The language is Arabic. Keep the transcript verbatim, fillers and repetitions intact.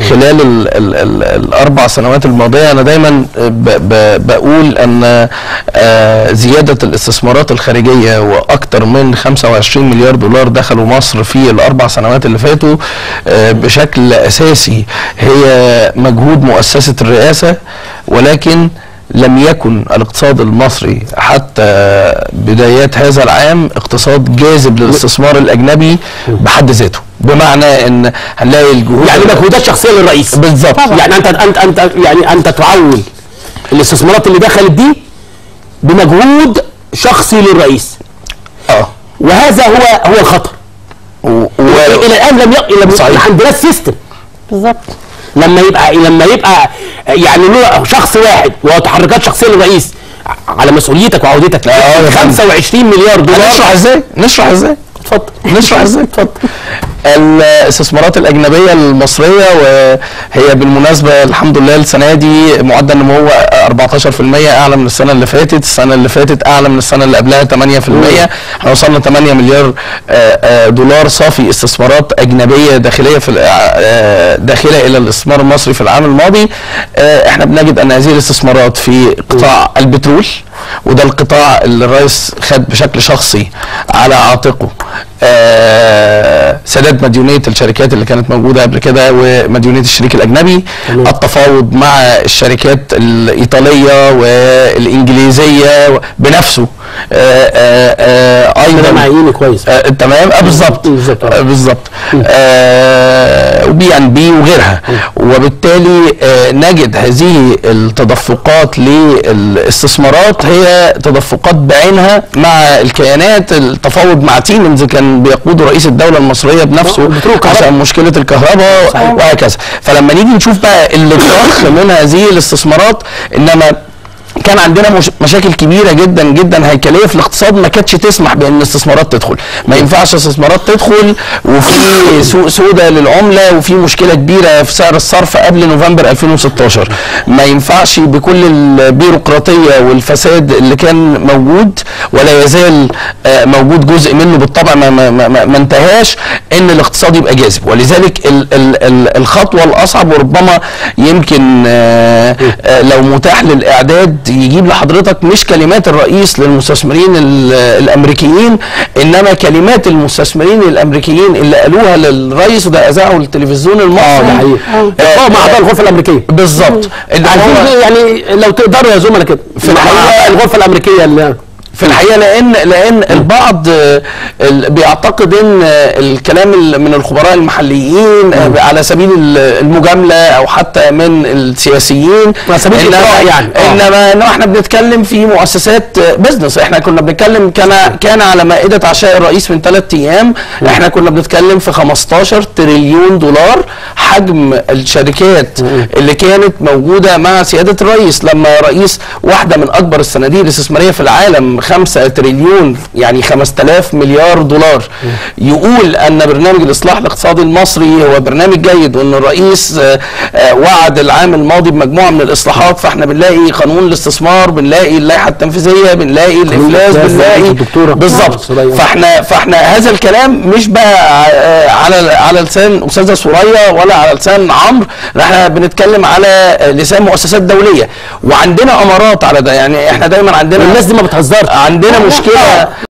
خلال ال ال ال الاربع سنوات الماضيه. انا دايما ب ب بقول ان زياده الاستثمارات الخارجيه واكثر من خمسة وعشرين مليار دولار دخلوا مصر في الاربع سنوات اللي فاتوا بشكل اساسي هي مجهود مؤسسه الرئاسه، ولكن لم يكن الاقتصاد المصري حتى بدايات هذا العام اقتصاد جاذب للاستثمار الاجنبي بحد ذاته، بمعنى ان هنلاقي الجهود يعني مجهودات شخصيه للرئيس بالظبط. يعني انت انت انت يعني انت تعول الاستثمارات اللي دخلت دي بمجهود شخصي للرئيس. اه وهذا هو هو الخطر. و... و... الى الان لم يبقى ما عندناش سيستم. بالظبط. لما يبقى لما يبقى يعني شخص واحد وتحركات شخصيه للرئيس على مسؤوليتك وعودتك خمسة وعشرين مليار دولار. نشرح ازاي؟ نشرح ازاي؟ اتفضل. نشرح ازاي؟ اتفضل. الاستثمارات الاجنبيه المصريه، وهي بالمناسبه الحمد لله السنه دي معدل نمو أربعتاشر بالمية اعلى من السنه اللي فاتت، السنه اللي فاتت اعلى من السنه اللي قبلها ثمانية بالمية، احنا وصلنا ثمانية مليار دولار صافي استثمارات اجنبيه داخليه في داخله الى الاستثمار المصري في العام الماضي. احنا بنجد ان هذه الاستثمارات في قطاع البترول، وده القطاع اللي الرئيس خد بشكل شخصي على عاتقه سداد مديونيه الشركات اللي كانت موجوده قبل كده ومديونيه الشريك الاجنبي، التفاوض مع الشركات الايطاليه والانجليزيه بنفسه ايضا معيني كويس تمام بالظبط بالظبط وبي ان بي وغيرها. وبالتالي نجد هذه التدفقات للاستثمارات هي تدفقات بعينها مع الكيانات، التفاوض مع تيمنز كان بيقوده رئيس الدوله المصريه بنفسه عشان مشكله الكهرباء وهكذا. فلما نيجي نشوف بقى اللي ضخ من هذه الاستثمارات، انما كان عندنا مش مشاكل كبيره جدا جدا هيكليه في الاقتصاد ما كانتش تسمح بان الاستثمارات تدخل. ما ينفعش استثمارات تدخل وفي سوق سوداء للعمله وفي مشكله كبيره في سعر الصرف قبل نوفمبر ألفين وستاشر. ما ينفعش بكل البيروقراطيه والفساد اللي كان موجود ولا يزال موجود جزء منه بالطبع ما, ما, ما, ما انتهاش، ان الاقتصاد يبقى جاذب. ولذلك ال ال ال الخطوه الاصعب، وربما يمكن لو متاح للاعداد يجيب لحضرتك مش كلمات الرئيس للمستثمرين الامريكيين، انما كلمات المستثمرين الامريكيين اللي قالوها للرئيس، وده اذاعه التلفزيون المصري. اه ده حقيقي. اه مع اعضاء الغرفه الامريكيه بالظبط. يعني لو تقدروا يا زملاء كده في الحقيقه الغرفه الامريكيه اللي في الحقيقه لان لان البعض بيعتقد ان الكلام من الخبراء المحليين على سبيل المجامله او حتى من السياسيين على سبيل انما يعني انما انما احنا بنتكلم في مؤسسات بزنس. احنا كنا بنتكلم كان كان على مائده عشاء الرئيس من ثلاث ايام احنا كنا بنتكلم في خمستاشر تريليون دولار حجم الشركات اللي كانت موجوده مع سياده الرئيس. لما رئيس واحده من اكبر الصناديق الاستثماريه في العالم خمسة تريليون يعني خمسة آلاف مليار دولار يقول ان برنامج الاصلاح الاقتصادي المصري هو برنامج جيد، وان الرئيس وعد العام الماضي بمجموعه من الاصلاحات، فاحنا بنلاقي قانون الاستثمار، بنلاقي اللائحه التنفيذيه، بنلاقي الافلاس، بنلاقي بالظبط. فاحنا فاحنا هذا الكلام مش بقى على على لسان استاذه ثريا ولا على لسان عمرو، احنا بنتكلم على لسان مؤسسات دوليه، وعندنا امارات على ده. يعني احنا دايما عندنا الناس دي ما بتهزرش، عندنا مشكله